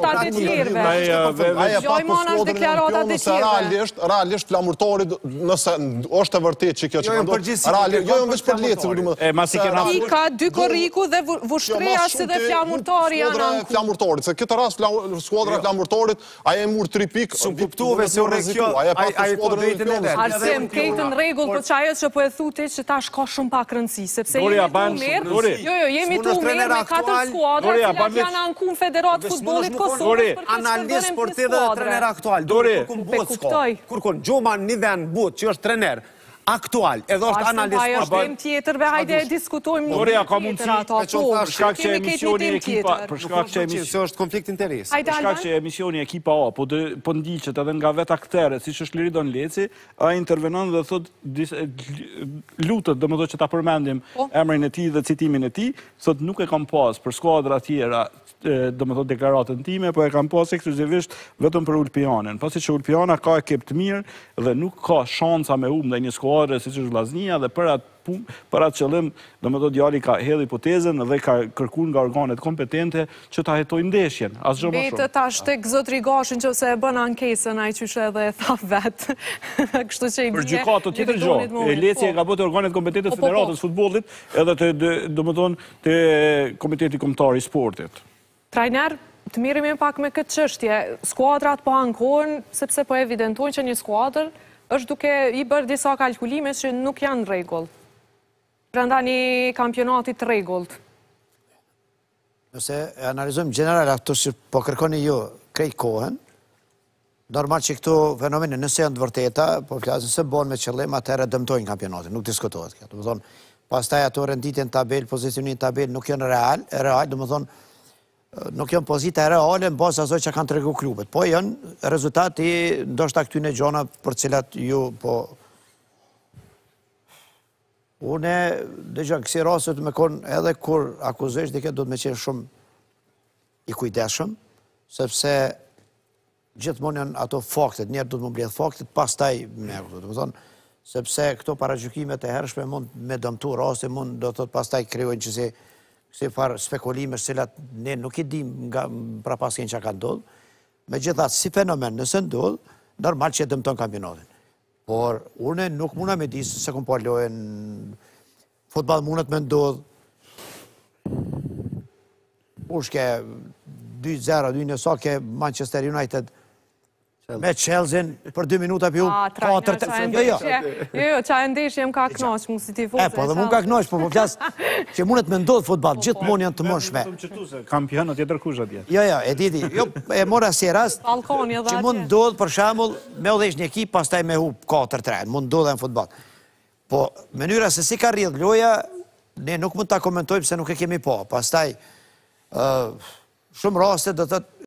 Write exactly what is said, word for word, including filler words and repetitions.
deklaratat e tjerëve. Gjoj monash deklaratat e tjerëve. Realisht flamurtorit, nëse është e vërtet që kjo që këndot, jo jo veç për lecë. I ka dy korriku dhe vushtreja si dhe flamurtori janë anku. Flamurtorit, se këtë rast skuadra flamurtorit, aje e mur tri pikë. Së kuptuve se ure kjo, aje ko drejtën e vetë. Arsem, kejtën regull, për që ajo që po e thuti që ta shko shumë pak rëndësi, sepse jemi tu mirë, jo jo, jemi tu mirë me katër skuadra, cilat janë anku në Federatë Futbolit Kosovës për këtë shkëndërim të skuadra. Trener aktual, dore, kur kun gjoma një ven but që është trener aktual, edhe është analist sportiv. Ajo është tem tjetërve, hajde e diskutojmë një tjetër ato. Për shkak që emisioni ekipa, për shkak që është konflikt interes. Për shkak që emisioni ekipa A, po ndiqet edhe nga vetë aktere, si që është Liridon Leci, a intervenon dhe thot, lutët, dhe më do që ta përmendim emrin e ti dhe citimin e ti, thot nuk e kam pas për skuadra tjera, do më thot deklaratën time, po e kam pas ekskluzivisht vetëm për Ulpianin. Pasi që Ulpiana ka ekip të mirë dhe nuk ka shansa me umë dhe një skuadre si që është Vllaznia dhe për atë për atë qëllim, do më thot djali ka hedhë hipotezën dhe ka kërkuar nga organet kompetente që ta hetojnë ndeshjen. Asgjë më shumë. Betë tash tek zot Rigashin që se e bën ankesën ai qyshe edhe e tha vetë. Kështu që i bie. Për gjykatë tjetër gjë. Leci e ka bërë organet kompetente të Federatës Futbollit edhe të do më thon të Komiteti Kombëtar i Sportit. Trajner, të mirëmi pak me këtë çështje. Skuadrat po ankohen sepse po evidentojnë që një skuadër është duke i bërë disa kalkulime që nuk janë rregull. Brenda një kampionati të rregullt. Nëse e analizojmë general ato që po kërkoni ju krejt kohën, normal që këto fenomene nëse janë të vërteta, po flasin se bën me qëllim, atëherë dëmtojnë kampionatin, nuk diskutohet kjo. Do të thonë, pastaj ato renditje në tabel, pozicionin në tabel nuk janë real, real, do të thonë nuk janë pozita reale në bazë asoj që kanë tregu klubet, po janë rezultati ndoshta këtyne gjona për cilat ju po... Une, dhe gjë, kësi rasët me konë edhe kur akuzesh dike do të me qenë shumë i kujdeshëm, sepse gjithmonë janë ato faktet, njerë do të më mbledh faktet, pas taj me këtu, do të thonë, sepse këto paragjykimet e hershme mund me dëmtu raste, mund do të thotë pas taj kryojnë që si si farë spekulime cilat ne nuk i dim nga pra pasken që ka ndodhë, me gjithat si fenomen nëse ndodhë, normal që e dëmton kampionatin. Por, une nuk muna me disë se kom po lojën, futbal mundet me ndodhë, ushke dy zero, dy një so ke Manchester United, me Chelsea për dy minuta për ju katër të... Jo, jo, jo, qa e ndesh jem ka knosh, mu si tifoze. E, po dhe mu ka knosh, po po flasë që mundet me ndodhë futbol, gjithë mund janë të mëshme. Kampionat tjetër kusha tjetë. Jo, jo, e didi, jo, e mora si rast, që mund ndodhë për shamull me udhesh një ekip, pas taj me hu katër tre, mund ndodhë e në futbol. Po, mënyra se si ka rrjedh loja, ne nuk mund ta komentojmë se nuk e kemi po, pas taj, shumë raste do të